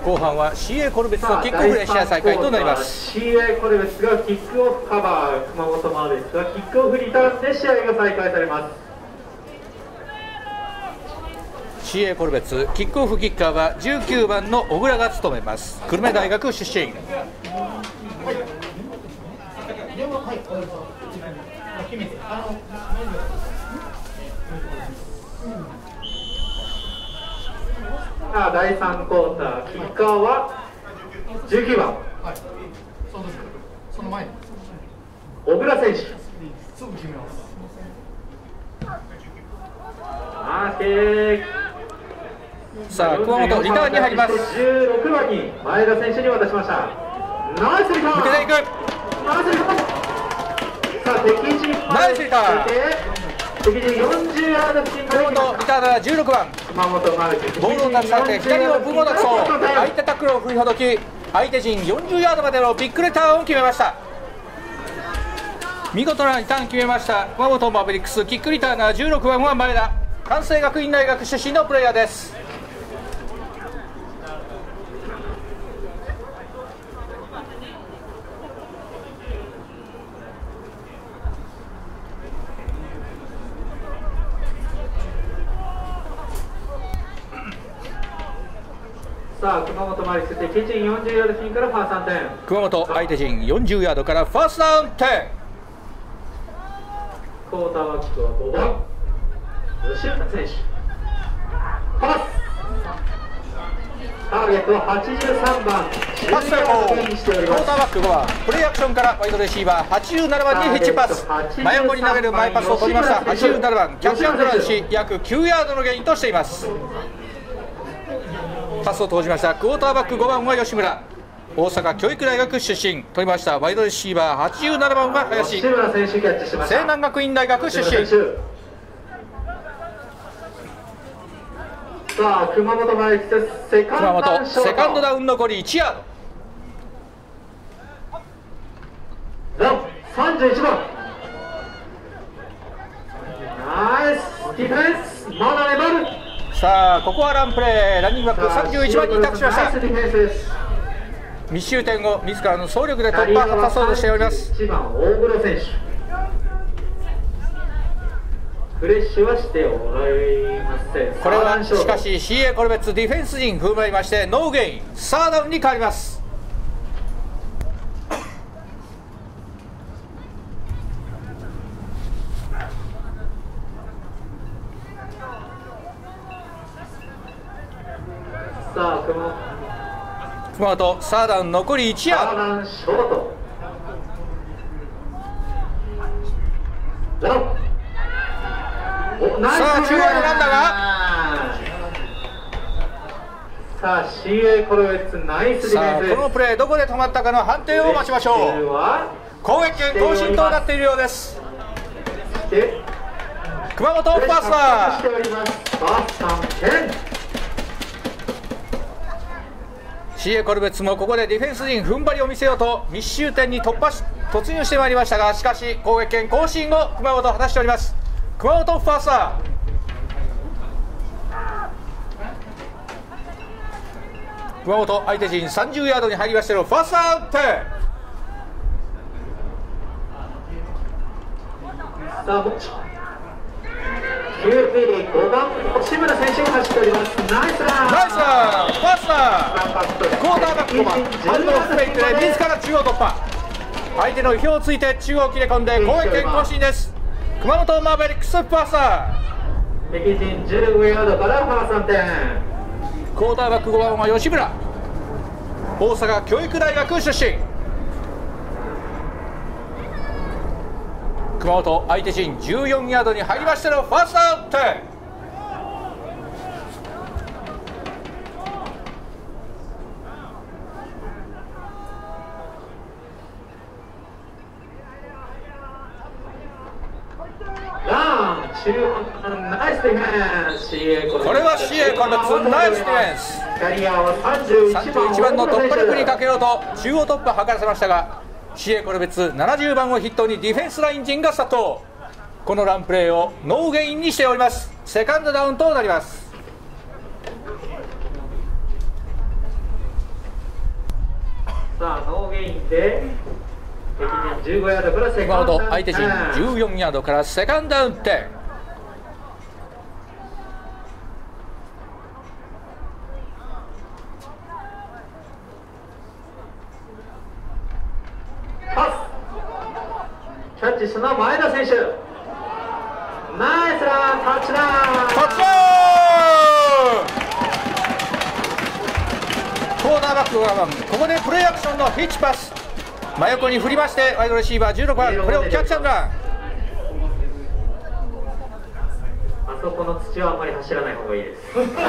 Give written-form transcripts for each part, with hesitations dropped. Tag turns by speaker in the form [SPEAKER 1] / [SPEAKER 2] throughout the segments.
[SPEAKER 1] 後半は CA コルベツのキックオフで試合再開となります。
[SPEAKER 2] CA コルベツがキックオフカバー、熊本マーベリックスがキックオフリターンで試合が再開されます。
[SPEAKER 1] CA コルベツキックオフキッカーは19番の小倉が務めます。久留米大学出身。
[SPEAKER 2] 第3クォーター、キッカーは19番、
[SPEAKER 3] その前に
[SPEAKER 2] 小倉選手。
[SPEAKER 3] すぐ決めます。
[SPEAKER 1] さあ熊本リターンに入ります。
[SPEAKER 2] 16番に前田選手に渡しました。ナイスリターン。
[SPEAKER 1] 抜けていく。
[SPEAKER 2] ナイスリターン。さあ敵陣
[SPEAKER 1] ナイスリターン。
[SPEAKER 2] 敵陣40ヤード付近から
[SPEAKER 1] 熊本リターンは16番。
[SPEAKER 2] 熊本マルチ
[SPEAKER 1] ボールを託されて左をブモダクソ、相手タックルを振りほどき、相手陣40ヤードまでのビッグリターンを決めました。見事なリターン決めました熊本マーベリックス。キックリターナー16番は前田、関西学院大学出身のプレイヤーです。
[SPEAKER 2] さあ熊本マリックス敵陣40ヤード付近からファースト3点。
[SPEAKER 1] 熊本相手陣40ヤードからファーストダウン点。
[SPEAKER 2] クォーターバックは5番吉村選手。パス。ターゲットは83番。
[SPEAKER 1] パス成功。クォーターバック5番プレーアクションからワイドレシーバー87番にヒッチパス、真横に投げるマイパスを取りました。87番キャッチアンドランし約9ヤードのゲインとしています。パスを投じましたクォーターバック5番は吉村、大阪教育大学出身。取りましたワイドレシーバー87番は林、西南学院大学出身。
[SPEAKER 2] さあ熊本マリックスセカ
[SPEAKER 1] ンドダウン残り1ヤード。
[SPEAKER 2] 31番ナイスディフェンス、まだ粘る。
[SPEAKER 1] さあここはランプレー、ランニングバック31番に託しました。密集点を自らの総力で突破を果たそうとしております。
[SPEAKER 2] 1番大黒選手、フレッシュはしておりません。
[SPEAKER 1] これはしかし CA コルベツディフェンス陣踏ん張りましてノーゲイン、サーダウンに変わります。
[SPEAKER 2] さあ
[SPEAKER 1] 熊本サーダウン残り1ヤード。
[SPEAKER 2] ショート
[SPEAKER 1] さあ中央のランナーが
[SPEAKER 2] さあ CA コルベツナイスディフェンスです。
[SPEAKER 1] このプレーどこで止まったかの判定を待ちましょう。攻撃権更新となっているようです。熊本ファースターCA コルベツもここでディフェンス陣踏ん張りを見せようと密集点に突入してまいりましたが、しかし攻撃権更新を熊本果たしております。熊本ファースター、熊本相手陣30ヤードに入りましてのファーストアウト。
[SPEAKER 2] 5番志村選手が走っております。ナイスラン、
[SPEAKER 1] ファースター、クォーターバック5番ハンドオフフェイクで自ら中央突破、相手の意表をついて中央を切れ込んで攻撃権更新です。熊本マーベリックスファースター、
[SPEAKER 2] 敵陣15ヤードからファー3点。
[SPEAKER 1] クォーターバック5番は吉村、大阪教育大学出身。熊本相手陣14ヤードに入りましてのファーストアウト。これは CA コルベツナイスディフェンス。31番の突破力にかけようと中央突破を図らせましたが、CA コルベツ70番を筆頭にディフェンスライン陣がスタート。このランプレーをノーゲインにしております。セカンドダウンとなります。
[SPEAKER 2] さあノーゲインで敵陣15ヤードからセカンドダウン、
[SPEAKER 1] 相手陣14ヤードからセカンドダウン点。
[SPEAKER 2] パスキャッチしたのは前田選手、ナイスラン、タッチダウン、
[SPEAKER 1] タッチダウン。コーナーバック5番、ここでプレーアクションのヒッチパス、真横に振りましてワイドレシーバー16番、これをキャッチアンドラン。
[SPEAKER 2] あそこの土はあんまり走らない方がいいです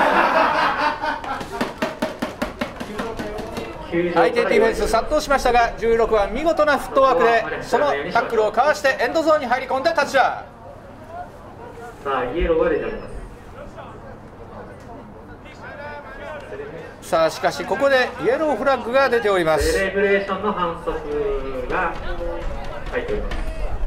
[SPEAKER 1] 相手ディフェンス殺到しましたが、16番見事なフットワークでそのタックルをかわしてエンドゾーンに入り込んでタッチダウン。
[SPEAKER 2] さあイエローが出ております。
[SPEAKER 1] さあしかしここでイエローフラッグが出ております。
[SPEAKER 2] セレブレーションの反則が入っております。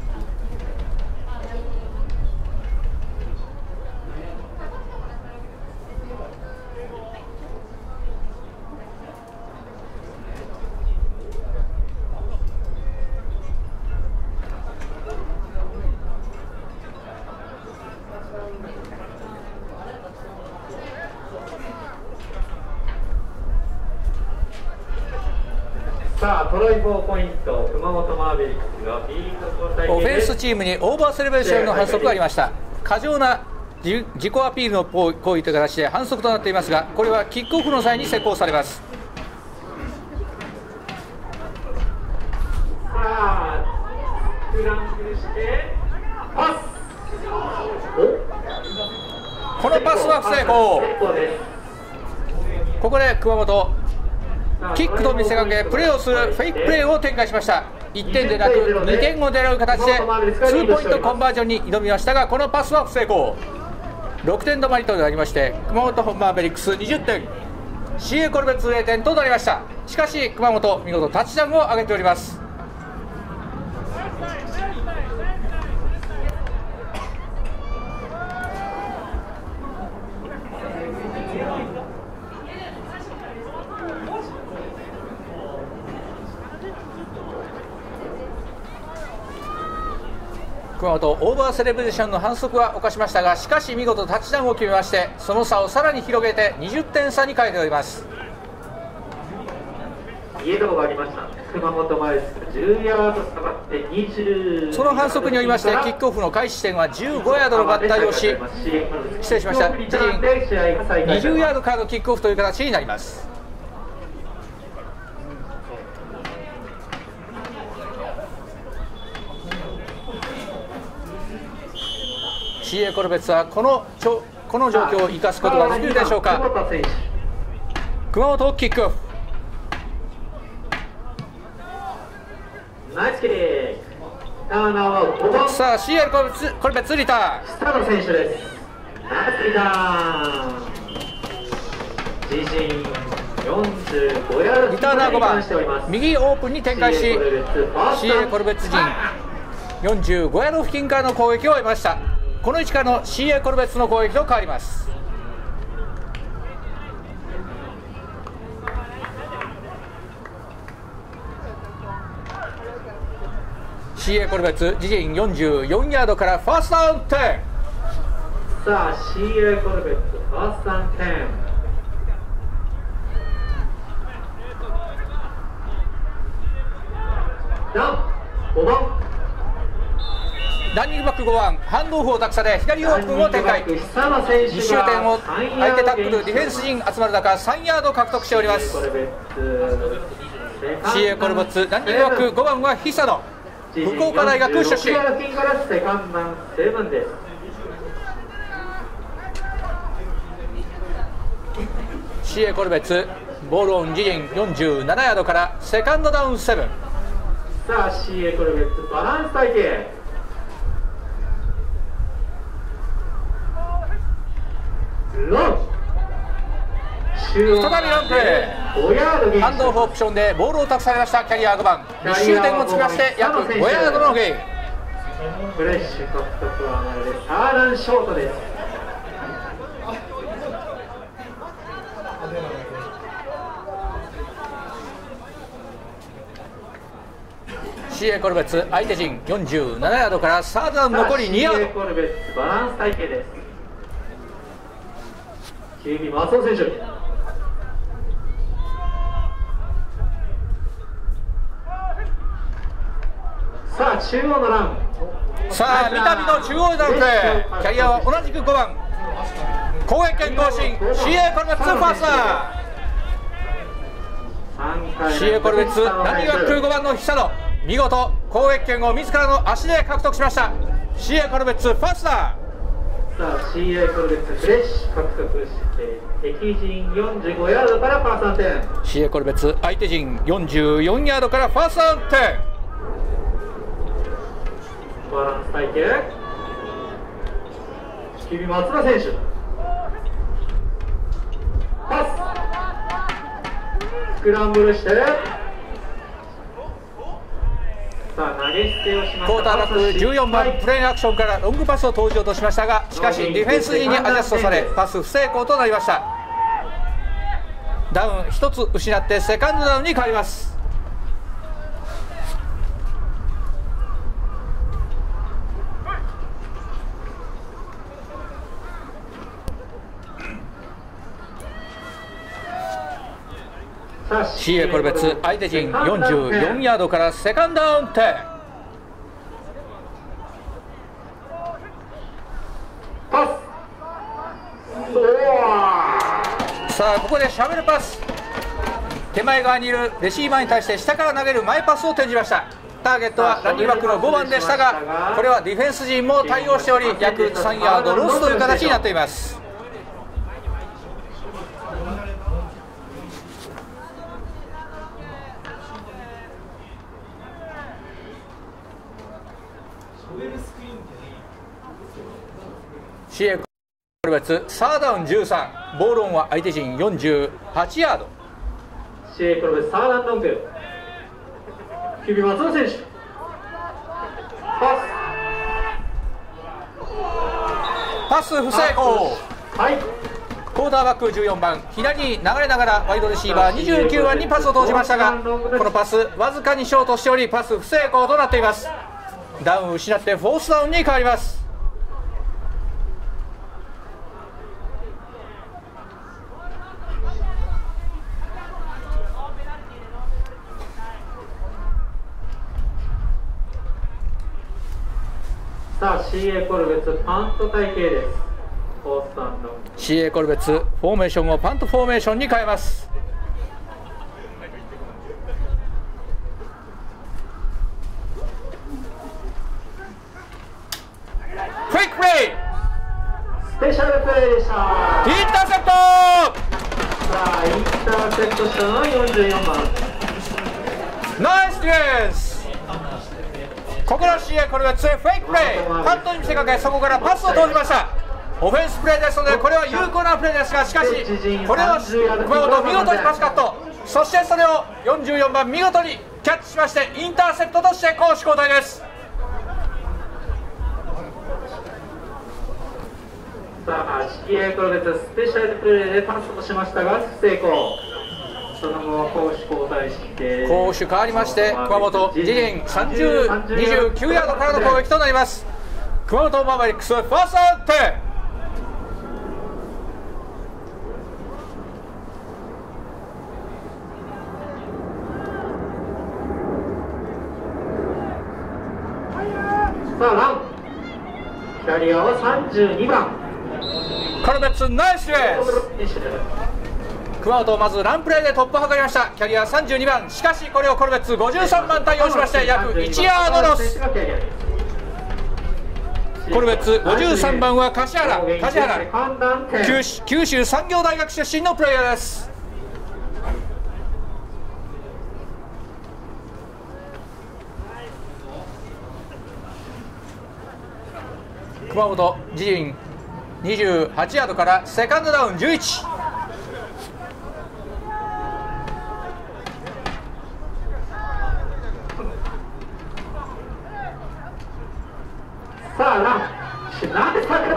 [SPEAKER 2] さあトライ4ポイント、熊本マーベリックスがフィールド交代
[SPEAKER 1] オフェンスチームにオーバーセレブレーションの反則がありました。過剰な自己アピールの行為という形で反則となっていますが、これはキックオフの際に施行されます。
[SPEAKER 2] さあスクランブルしてパス、
[SPEAKER 1] このパスは不成功。ここで熊本キックと見せかけプレーをするフェイクプレーを展開しました。1点でなく2点を狙う形で2ポイントコンバージョンに挑みましたが、このパスは不成功。6点止まりとなりまして、熊本マーベリックス20点、 CA コルベッツ0点となりました。しかし熊本見事タッチダウンを上げております。熊本オーバーセレブレーションの反則は犯しましたが、しかし見事タッチダウンを決めまして、その差をさらに広げて20点差に変えております。
[SPEAKER 2] イエローがありました。熊本前です。10ヤード下がって20、
[SPEAKER 1] その反則によりましてキックオフの開始地点は15ヤードの合体をし、失礼しました、自陣20ヤードからのキックオフという形になります。CA コルベッツはこの状況を生かすことができるでしょうか。熊本キックオフ、
[SPEAKER 2] ナイスキック、ターナーは5番、
[SPEAKER 1] さあ CA コルベッツリターン、
[SPEAKER 2] 下野選手です。ナイスリターン、自陣45ヤード、
[SPEAKER 1] リターナー5番右オープンに展開し CA コルベッツ陣45ヤード付近からの攻撃を得ました。この位置からの CA コルベッツの攻撃と変わります。CA コルベッツ自陣44ヤードからファーストダウン10。
[SPEAKER 2] さあ CA コルベッツファーストダウン10、ダウン5番、
[SPEAKER 1] ランニングバック5番ハンドオフを託され左オープンを展開、2周点を相手タックルディフェンス陣集まる中3ヤード獲得しております。 CA コルベッツランニングバック5番は久野、福岡大学出身。 CA コルベッツボールオン自陣47ヤードからセカンドダウン7。
[SPEAKER 2] さあ CA コルベッツバランス体系、
[SPEAKER 1] 再びランプレー、ハンドオフオプションでボールを託されましたキャリア5番、2周点をつきまして約5ヤードのゲイン。
[SPEAKER 2] フレッシュ獲得はなのでサーランショートです。
[SPEAKER 1] CA コルベツ相手陣47ヤードからサードダウン残り2ヤード。
[SPEAKER 2] CA コルベツバランス体系です。9尾松尾選手。さあ中央のラン。
[SPEAKER 1] さあ三度の中央ダウンプレー、キャリアは同じく5番攻撃権更新 CA コルベツファースター。 CA コルベツランニングバック5番の久野、見事攻撃権を自らの足で獲得しました。 CA コルベツファースター。
[SPEAKER 2] さあ CA コルベツフレッシュ獲得して敵陣45ヤードからファーストダウン点。
[SPEAKER 1] CA コルベツ相手陣44ヤードからファーストダウン点。
[SPEAKER 2] バランス体系、君松田選手、パススクランブルして、さあ投げ捨てをしました。
[SPEAKER 1] クォーターバック14番プレーンアクションからロングパスを投じようとしましたが、しかしディフェンス陣にアジャストされパス不成功となりました。ダウン1つ失ってセカンドダウンに変わります。CA コルベツ相手陣44ヤードからセカンドダウン点。
[SPEAKER 2] パス、
[SPEAKER 1] さあここでシャベルパス、手前側にいるレシーバーに対して下から投げる前パスを転じました。ターゲットはランニングバックの5番でしたが、これはディフェンス陣も対応しており約3ヤードロスという形になっています。CA コルベツサードダウン13、ボールオンは相手陣48ヤード。
[SPEAKER 2] CA コルベツサードダウンロング、君松尾選手、
[SPEAKER 1] パス不成功。
[SPEAKER 2] はい、
[SPEAKER 1] クォーターバック14番左に流れながらワイドレシーバー29番にパスを投じましたが、このパスわずかにショートしておりパス不成功となっています。ダウンを失ってフォースダウンに変わります。
[SPEAKER 2] さあ CA コルベツパント体系です。フォースダウンロング、
[SPEAKER 1] CA コルベツフォーメーションをパントフォーメーションに変えます。クイックプレイ、
[SPEAKER 2] スペシャルプレーでした。
[SPEAKER 1] インターセプト。
[SPEAKER 2] さあインターセプトしたのは44番。
[SPEAKER 1] ナイスディフェンス。ここの CA コルベツフェイクプレー、パントに見せかけそこからパスを投じました。オフェンスプレーですのでこれは有効なプレーですが、しかしこれを熊本見事にパスカット、そしてそれを44番見事にキャッチしましてインターセプトとして攻守交代です。
[SPEAKER 2] さあ CA コルベツスペシャルプレーでパスをしましたが不成功。その後攻守交代して
[SPEAKER 1] 攻守変わりまして熊本自陣3029ヤードからの攻撃となります。熊本マーベリックスファーストダウン点。
[SPEAKER 2] さあラン、キャリアは32番。
[SPEAKER 1] コルベツナイスディフェンス。熊本まずランプレーで突破を図りました。キャリア32番、しかしこれをコルベツ53番対応しまして約1ヤードロス。コルベツ53番は梶原、九州産業大学出身のプレイヤーです。熊本自陣28ヤードからセカンドダウン11。
[SPEAKER 2] さあラン、なんですかこれ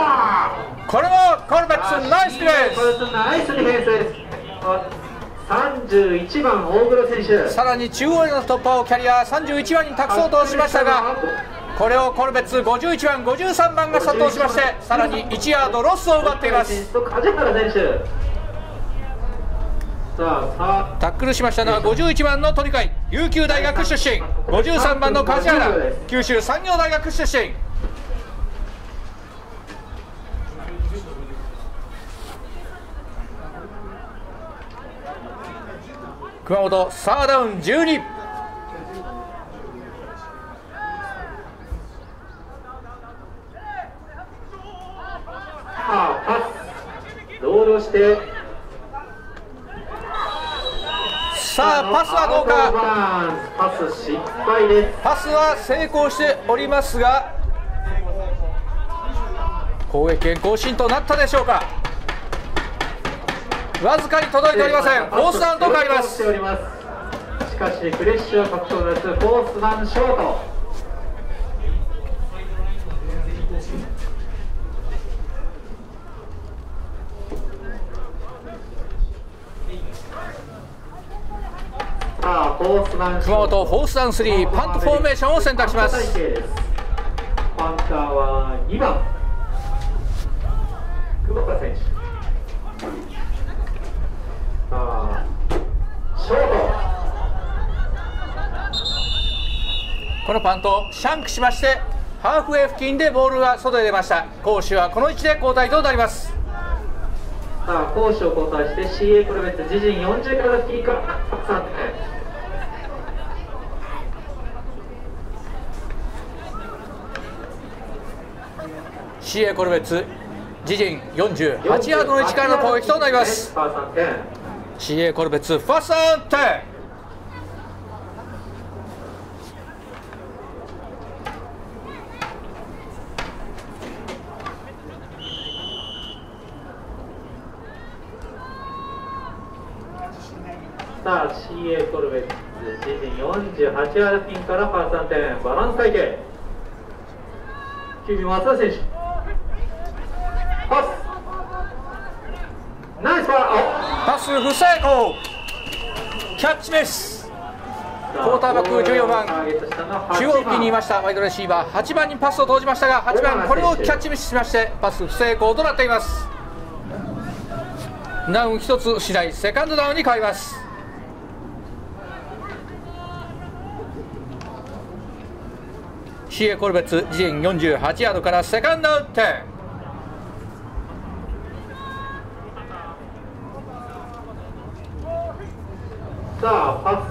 [SPEAKER 2] は
[SPEAKER 1] これもコルベツナイスディフェンス。
[SPEAKER 2] コルベツナイスディフェンスです。 31番大黒選手。
[SPEAKER 1] さらに中央への突破をキャリア31番に託そうとしましたが、これをコルベッツ51番53番が殺到しまして、さらに1ヤードロスを奪っています。
[SPEAKER 2] 梶原選手。
[SPEAKER 1] タックルしましたのは51番の鳥海、琉球大学出身、53番の梶原、九州産業大学出身。熊本サーダウン12。
[SPEAKER 2] パスロールして
[SPEAKER 1] さあパスはどうか。
[SPEAKER 2] パス失敗です。
[SPEAKER 1] パスは成功しておりますが、攻撃権更新となったでしょうか。わずかに届いておりません。フォースダウンと変わります。
[SPEAKER 2] しかしフレッシュは確証です。フォースダウンショート。
[SPEAKER 1] 熊本フォースダウン3、パントフォーメーションを選択します。
[SPEAKER 2] パンターは2番久保田選手。ショート。
[SPEAKER 1] このパントをシャンクしまして、ハーフウェイ付近でボールが外へ出ました。攻守はこの位置で交代となります。
[SPEAKER 2] 攻守を交代して CA コルベッツ自陣40から付近から3点。
[SPEAKER 1] CA コルベッツ自陣48ヤードの位置からの攻撃となります。 CA コルベッツファーストダウン10。
[SPEAKER 2] CA コルベッツ自陣48ヤード付近からファーストダウン10。バランス体系9番松田選手。パスナイス
[SPEAKER 1] パス不成功。キャッチミス。クォーターバック14番中央付近にいましたワイドレシーバー8番にパスを投じましたが、8番これをキャッチミスしましてパス不成功となっています。ダウン1つ次第セカンドダウンに変わります。CA コルベッツ自陣48ヤードからセカンドダウン10。
[SPEAKER 2] パ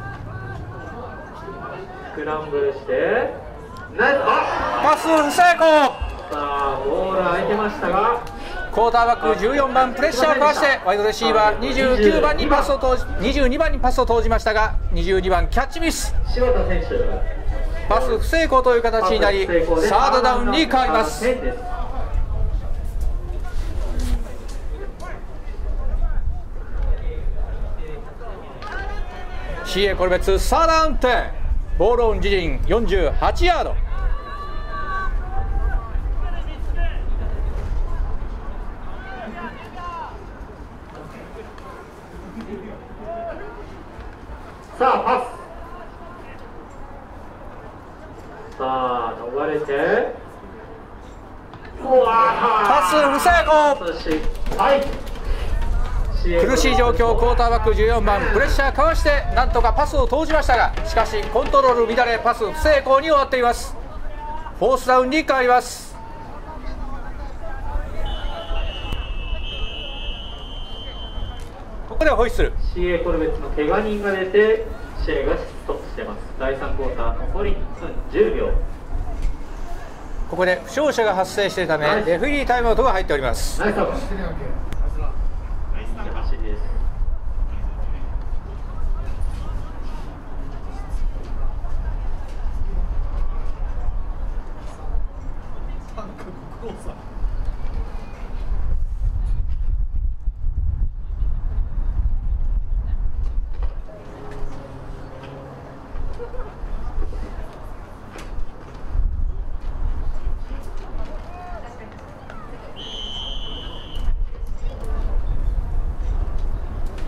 [SPEAKER 2] ススクランブルしてナイス。
[SPEAKER 1] パス不成功。
[SPEAKER 2] ボール空いてましたが、
[SPEAKER 1] クォーターバック14番プレッシャーをかわしてワイドレシーバー29番にパスを投じ22番にパスを投じましたが、22番キャッチミス。
[SPEAKER 2] 柴田選手
[SPEAKER 1] パス不成功という形になり、サードダウンに変わります。CA コルベッツサードダウン10。ボールオン自陣48ヤード。
[SPEAKER 2] パス逃れて
[SPEAKER 1] パス不成功。苦しい状況、クォーターバック14番プレッシャーかわしてなんとかパスを投じましたが、しかしコントロール乱れパス不成功に終わっています。フォースダウンに変わります。ここでホイッスル。
[SPEAKER 2] CA コルベッツの怪我人が出て試合がストップしています。第3クォーター残り1分10秒。
[SPEAKER 1] ここで負傷者が発生しているためレフェリータイムアウトが入っております。
[SPEAKER 2] ナイス走りです。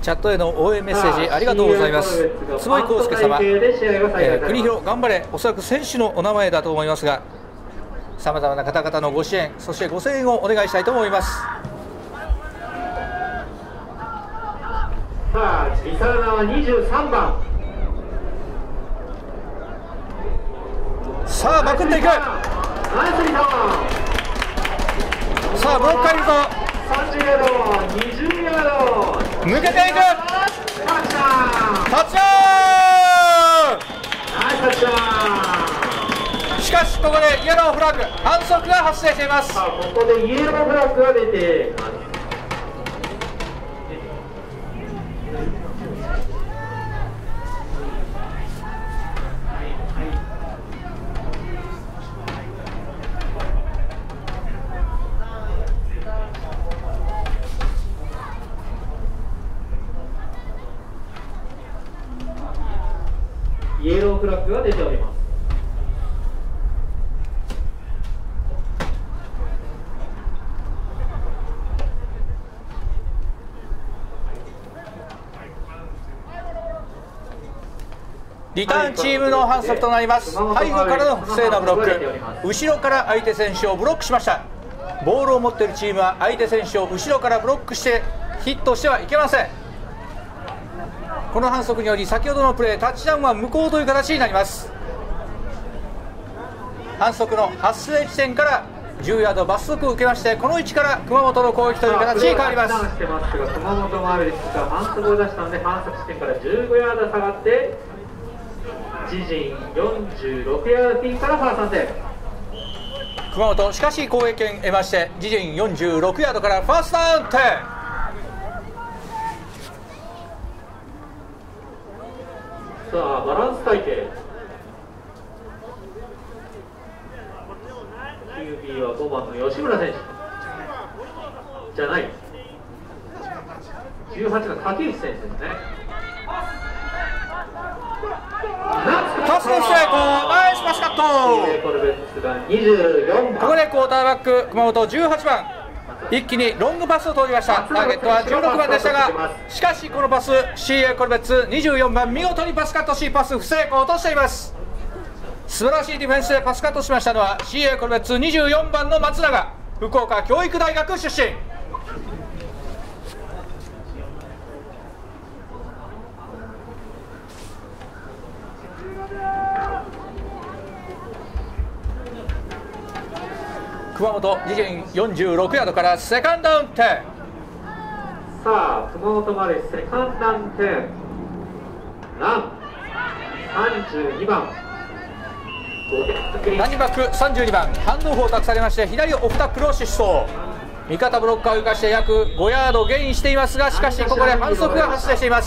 [SPEAKER 1] チャットへの応援メッセージありがとうございます。坪井康介様、国広頑張れ、おそらく選手のお名前だと思いますが、さまざまな方々のご支援、そしてご声援をお願いしたいと思います。
[SPEAKER 2] さあ、リサーナは23番。
[SPEAKER 1] さあ、まくっていく。さあ、ブロック入るぞ。
[SPEAKER 2] 30ヤード、20ヤード。
[SPEAKER 1] 抜けていく。タッチダウン。しかしここでイエローフラッグ、反則が発生しています。
[SPEAKER 2] さあ、ここでイエローフラッグが出ています。イエローフラッグが出ております。
[SPEAKER 1] リターンチームの反則となります。背後からの不正なブロック、後ろから相手選手をブロックしました。ボールを持っているチームは相手選手を後ろからブロックしてヒットしてはいけません。この反則により先ほどのプレー、タッチダウンは無効という形になります。反則の発生地点から10ヤード罰則を受けまして、この位置から熊本の攻撃という形に変わります。
[SPEAKER 2] 熊本マーベリックスが反則を出したので、反則地点から15ヤード下がって自陣46ヤード付近からファースト3点。
[SPEAKER 1] 熊本、しかし攻撃権得まして自陣46ヤードからファーストダウン点。
[SPEAKER 2] さあ、バランス体系。QB は5番の吉村選手じゃない、18の竹内選手ですね。
[SPEAKER 1] パスの成功、ナイスパスカット。ここでクォーターバック熊本18番、一気にロングパスを通りました。ターゲットは16番でしたが、しかしこのパス CA コルベッツ24番、見事にパスカットし、パス不成功としています。素晴らしいディフェンスでパスカットしましたのは CA コルベッツ24番の松永、福岡教育大学出身。熊本自陣46ヤードからセカンドダウン点。
[SPEAKER 2] さあ、熊本までセカンドダウン点。ラン32番、
[SPEAKER 1] ランニングバック32番、ハンドオフを託されまして左オフタックルを疾走。味方ブロッカーを生かして約5ヤードゲインしていますが、しかしここで反則が発生しています。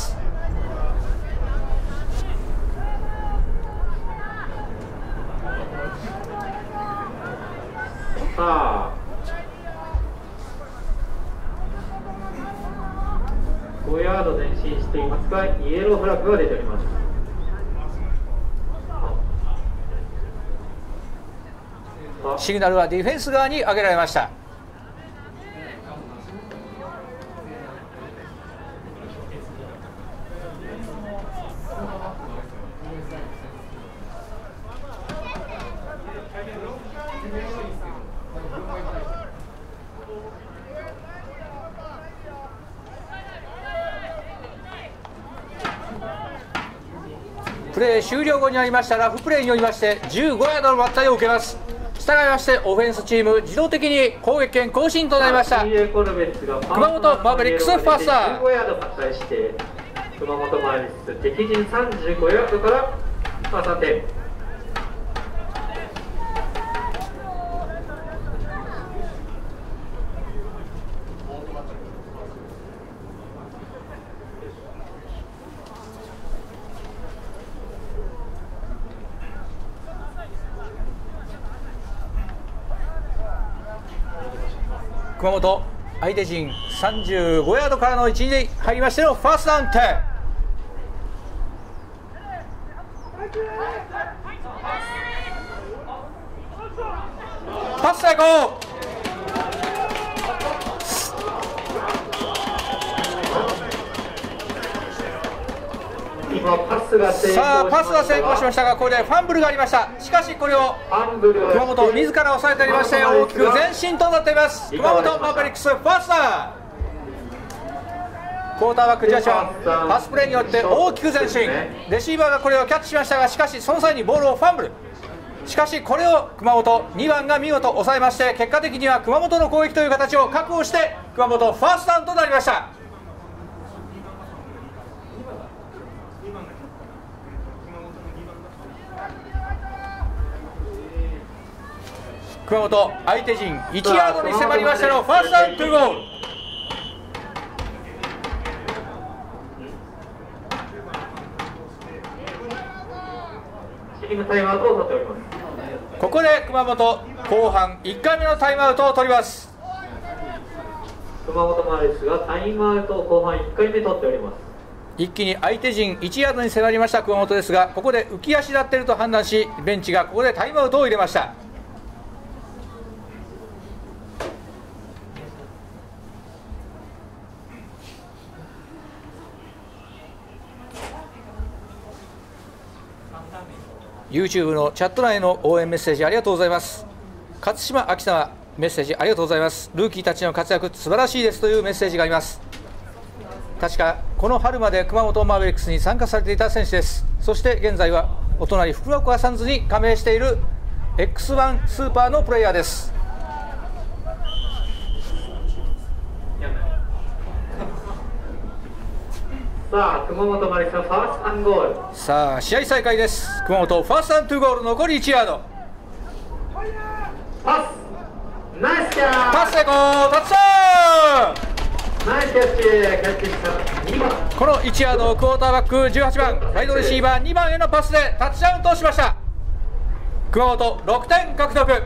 [SPEAKER 2] さあ、5ヤード前進していますが、イエローフラッグが出ております。
[SPEAKER 1] シグナルはディフェンス側に上げられました。プレー終了後になりましたラフプレーによりまして15ヤードのバッタリを受けます。従いましてオフェンスチーム自動的に攻撃権更新となりました。熊本マーベリックスファースター。
[SPEAKER 2] 15ヤード割愛して熊本マーベリックス敵陣35ヤードからファースト点。
[SPEAKER 1] 熊本相手陣35ヤードからの位置に入りましてのファーストダウン点。パス成功。
[SPEAKER 2] 今パスが成功しましたが、
[SPEAKER 1] さあパスが成功しましたが、これでファンブルがありました。しかしこれを熊本自ら抑えておりまして、大きく前進となっています。熊本マーベリックスファースター、クォーターバック18番、パスプレーによって大きく前進。レシーバーがこれをキャッチしましたが、しかしその際にボールをファンブル。しかしこれを熊本2番が見事抑えまして、結果的には熊本の攻撃という形を確保して熊本ファーストダウンとなりました。熊本相手陣1ヤードに迫りましてのファーストダウン2ゴール。
[SPEAKER 2] チームタイムアウトを取っております。
[SPEAKER 1] ここで熊本後半1回目のタイムアウトを取ります。
[SPEAKER 2] 熊本マーベリックスがタイムアウトを後半1回目取っております。
[SPEAKER 1] 一気に相手陣1ヤードに迫りました熊本ですが、ここで浮き足立っていると判断し、ベンチがここでタイムアウトを入れました。YouTube のチャット内の応援メッセージありがとうございます。勝島秋様メッセージありがとうございます。ルーキーたちの活躍素晴らしいですというメッセージがあります。確かこの春まで熊本マーベリックスに参加されていた選手です。そして現在はお隣福岡サンズに加盟している X1 スーパーのプレイヤーです。
[SPEAKER 2] さあ熊本マリサファーストアンゴール。
[SPEAKER 1] さあ試合再開です。熊本ファーストアン2ゴール、残り1ヤード。
[SPEAKER 2] パスナイスキャッチ、
[SPEAKER 1] パス成功、タッチダウン。
[SPEAKER 2] ナイスキャッチ、キャッチした2番。
[SPEAKER 1] この1ヤードをクォーターバック18番ワイドレシーバー2番へのパスでタッチダウンとしました。熊本6点獲得。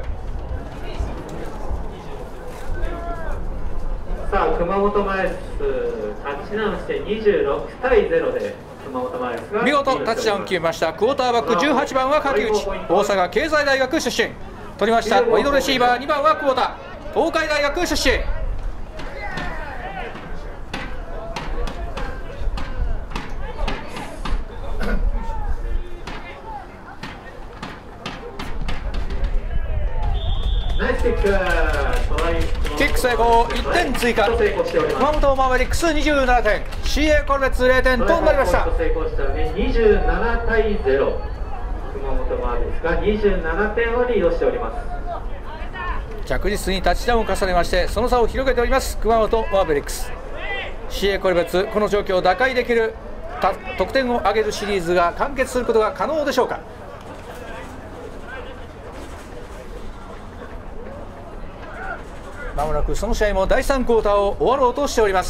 [SPEAKER 2] さあ熊本マリスタッチダウンして26対0で熊本マリスが
[SPEAKER 1] 見事タッチダウン決めました。クォーターバック18番は柿内、大阪経済大学出身。取りましたワイドレシーバー2番は久保田、東海大学出身。
[SPEAKER 2] ナイスキック、
[SPEAKER 1] キック成功、1点追加。熊本マーベリックス27点、 CA コルベツ0点となりました。
[SPEAKER 2] 成功したので27対0、熊本マーベリックスが27点をリードしております。
[SPEAKER 1] 着実にタッチダウンを重ねまして、その差を広げております熊本マーベリックス。 CA コルベツ、この状況を打開できる得点を上げるシリーズが完結することが可能でしょうか。まもなくその試合も第3クォーターを終わろうとしております。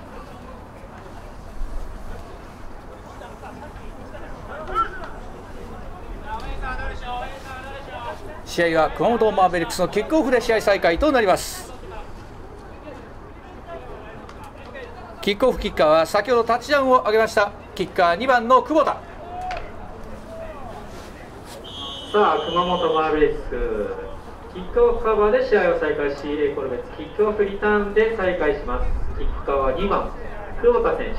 [SPEAKER 1] 試合は熊本マーベリックスのキックオフで試合再開となります。キックオフキッカーは先ほどタッチダウンを上げましたキッカー2番の久保田。
[SPEAKER 2] さあ熊本マーベリックスキックオフカバーで試合を再開し、CA コルベツキックオフリターンで再開します。キックカーは2番久保田選手。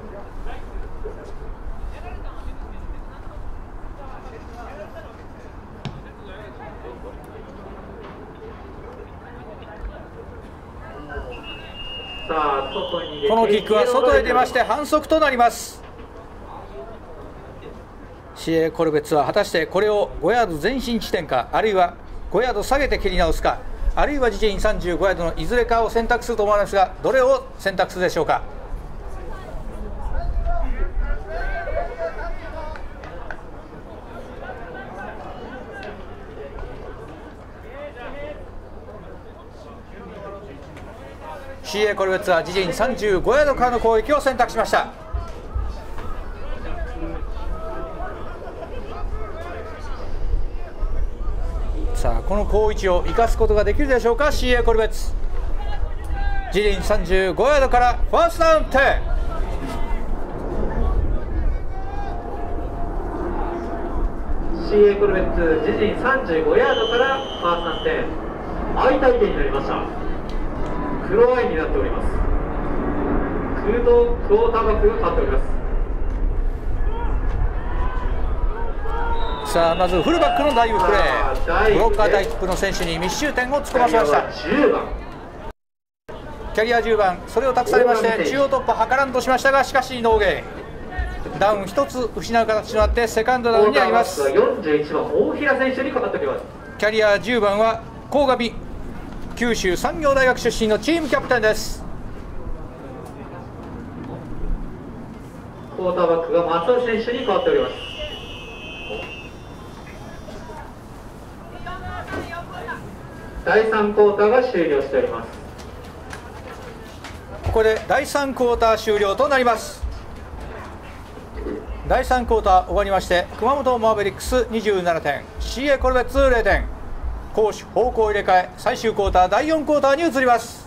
[SPEAKER 2] さあ外に出て、
[SPEAKER 1] このキックは外へ出まして反則となります。 CA コルベツは果たしてこれを5ヤード前進地点か、あるいは5ヤード下げて蹴り直すか、あるいは自陣35ヤードのいずれかを選択すると思われますが、どれを選択するでしょうか。CA コルベツは自陣35ヤードからの攻撃を選択しました。さあこの好位置を生かすことができるでしょうか。 CA コルベツ自陣35ヤードからファーストダウン10。
[SPEAKER 2] CA コルベッツ自陣35ヤードからファーストダウン10、相対点になりました。黒ワインになっております。空洞クォーターバックが勝っております。
[SPEAKER 1] さあまずフルバックのダイブプレー、ブロッカータイプの選手に密集点を突っ込ませました。
[SPEAKER 2] 10番
[SPEAKER 1] キャリア10番、それを託されまして中央突破図らんとしましたが、しかしノーゲイン、ダウン1つ失う形となってセカンドダウンになります。
[SPEAKER 2] 41番大平選手にかかっております。
[SPEAKER 1] キャリア10番は鴻上、九州産業大学出身のチームキャプテンです。
[SPEAKER 2] クォーターバックが松尾選手に変わっております。第3クォーターが終了しております。
[SPEAKER 1] ここで第3クォーター終了となります。第3クォーター終わりまして、熊本マーベリックス27点、CA コルベッツ0点、攻守方向入れ替え、最終クォーター第4クォーターに移ります。